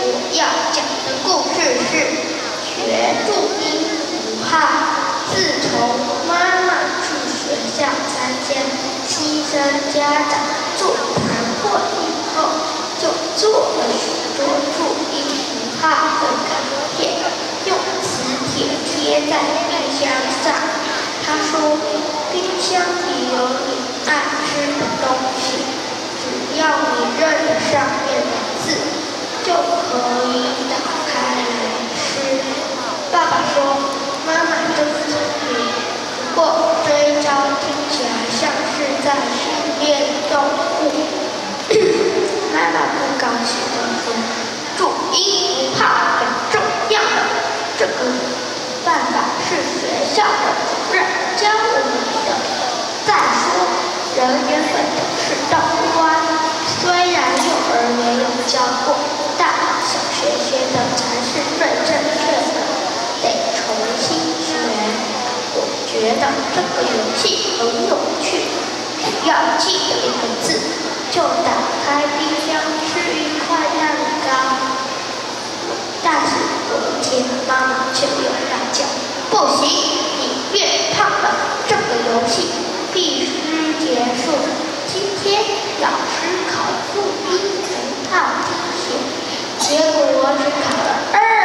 我要讲的故事是学注音符号。自从妈妈去学校参加新生家长座谈会以后，就做了许多注音符号的卡片，用磁铁贴在冰箱上。她说，冰箱里有你爱吃的东西，只要你认得上面的字，就可以打开来吃。爸爸说，妈妈真聪明，不过这一招听起来像是在训练动物。妈妈不高兴地说，注音符号很重要的，这个办法是学校的主任教我们的。再说，人原本是动物啊，虽然幼儿园有教过，但小学学的才是最正确的，得重新学。我觉得这个游戏很有趣，只要记得一个字，就打开冰箱吃一块蛋糕。但是有一天，妈妈却又大叫：“不行，你变胖了，这个游戏必须结束。今天老师考注音符号题写，结果我只考了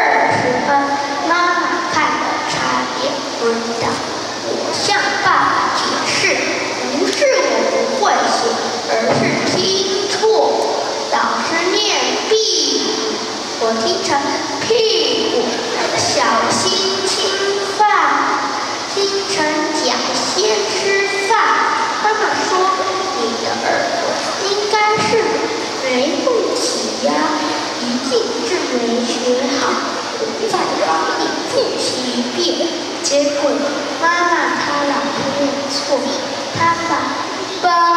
20分，妈妈看得差点昏倒。我向爸爸解释，不是我不会写，而是听错。老师念屁，我听成屁股，小心轻饭，听成假先吃饭。妈妈说，你的耳朵应该是没问题呀，一定是没学好，我再帮你复习一遍。结果妈妈她老是念错，她把